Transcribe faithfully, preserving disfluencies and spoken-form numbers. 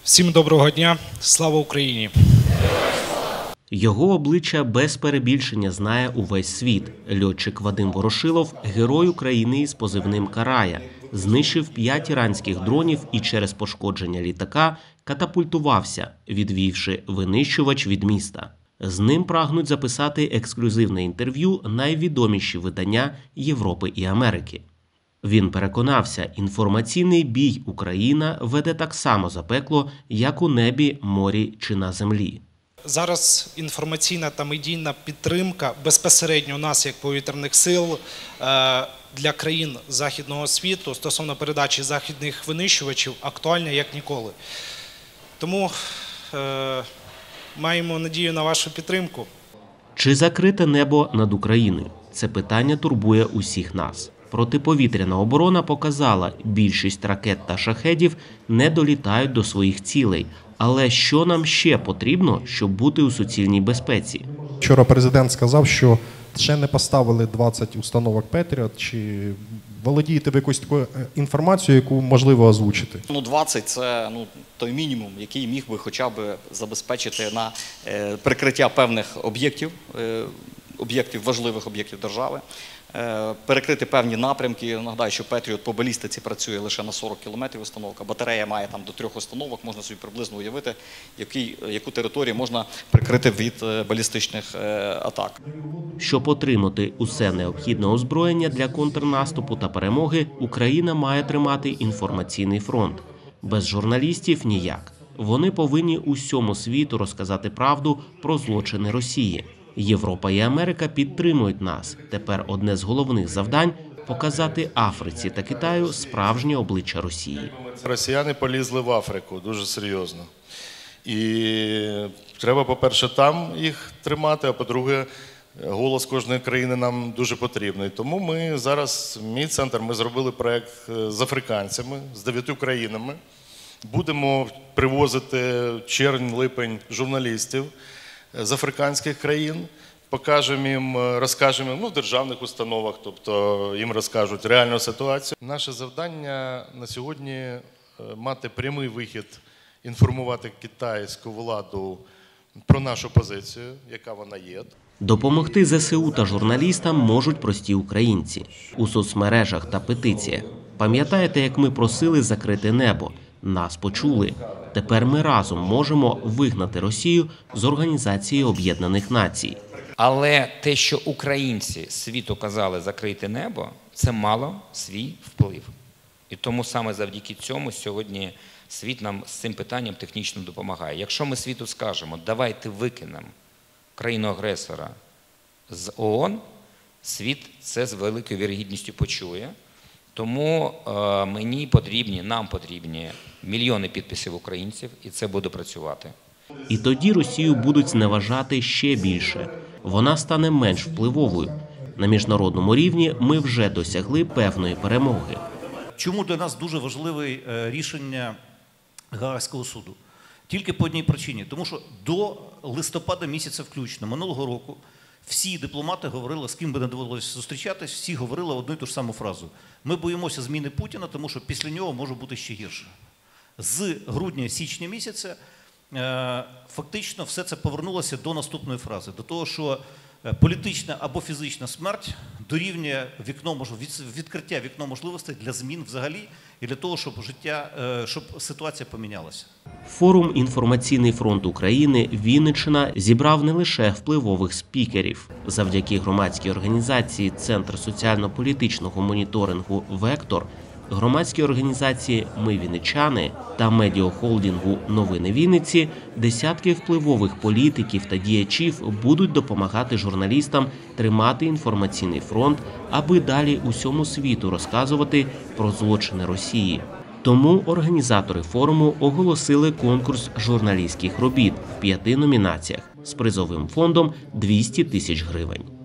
Всім доброго дня, слава Україні! Його обличчя без перебільшення знає увесь світ. Льотчик Вадим Ворошилов – герой України із позивним «Карая». Знищив п'ять іранських дронів і через пошкодження літака катапультувався, відвівши винищувач від міста. З ним прагнуть записати ексклюзивне інтерв'ю найвідоміші видання Європи і Америки. Він переконався, інформаційний бій Україна веде так само запекло, як у небі, морі чи на землі. Зараз інформаційна та медійна підтримка безпосередньо нас, як повітряних сил, для країн західного світу стосовно передачі західних винищувачів актуальна як ніколи. Тому е, маємо надію на вашу підтримку. Чи закрите небо над Україною? Це питання турбує усіх нас. Протиповітряна оборона показала, більшість ракет та шахедів не долітають до своїх цілей. Але що нам ще потрібно, щоб бути у суцільній безпеці? Вчора президент сказав, що ще не поставили двадцять установок Петріот. Чи володієте ви якоюсь такою інформацією, яку можливо озвучити? Ну, двадцять – це ну, той мінімум, який міг би хоча б забезпечити на е, прикриття певних об'єктів, е, об'єктів, важливих об'єктів держави, е, перекрити певні напрямки. Нагадаю, що Петріот по балістиці працює лише на сорок кілометрів установка, батарея має там до трьох установок, можна собі приблизно уявити, який, яку територію можна прикрити від е, балістичних е, атак. Щоб отримати усе необхідне озброєння для контрнаступу та перемоги, Україна має тримати інформаційний фронт. Без журналістів – ніяк. Вони повинні усьому світу розказати правду про злочини Росії. Європа і Америка підтримують нас. Тепер одне з головних завдань – показати Африці та Китаю справжнє обличчя Росії. Росіяни полізли в Африку дуже серйозно. І треба, по-перше, там їх тримати, а по-друге, голос кожної країни нам дуже потрібний. Тому ми зараз, мій центр, ми зробили проєкт з африканцями, з дев'ятью країнами. Будемо привозити червень-липень журналістів з африканських країн, покажемо їм, розкажемо їм ну, в державних установах, тобто їм розкажуть реальну ситуацію. Наше завдання на сьогодні мати прямий вихід, інформувати китайську владу про нашу позицію, яка вона є. Допомогти зе се у та журналістам можуть прості українці. У соцмережах та петиціях. Пам'ятаєте, як ми просили закрити небо? Нас почули. Тепер ми разом можемо вигнати Росію з Організації Об'єднаних Націй. Але те, що українці світу казали закрити небо, це мало свій вплив. І тому саме завдяки цьому сьогодні світ нам з цим питанням технічно допомагає. Якщо ми світу скажемо, давайте викинемо країну-агресора з о о ен, світ це з великою вірогідністю почує. Тому е, мені потрібні, нам потрібні мільйони підписів українців, і це буде працювати. І тоді Росію будуть зневажати ще більше. Вона стане менш впливовою. На міжнародному рівні ми вже досягли певної перемоги. Чому для нас дуже важливе рішення Гаазького суду? Тільки по одній причині. Тому що до листопада місяця включно минулого року всі дипломати говорили, з ким би не довелося зустрічатись, всі говорили одну і ту ж саму фразу. Ми боїмося зміни Путіна, тому що після нього може бути ще гірше. З грудня-січня місяця фактично все це повернулося до наступної фрази. До того, що політична або фізична смерть дорівнює вікно, відкриття вікна можливостей для змін взагалі і для того, щоб життя, щоб ситуація помінялася. Форум «Інформаційний фронт України» Вінниччина зібрав не лише впливових спікерів. Завдяки громадській організації «Центр соціально-політичного моніторингу «Вектор», громадській організації «Ми вінничани» та медіахолдингу «Новини Вінниці» десятки впливових політиків та діячів будуть допомагати журналістам тримати інформаційний фронт, аби далі усьому світу розказувати про злочини Росії. Тому організатори форуму оголосили конкурс журналістських робіт в п'яти номінаціях з призовим фондом двісті тисяч гривень.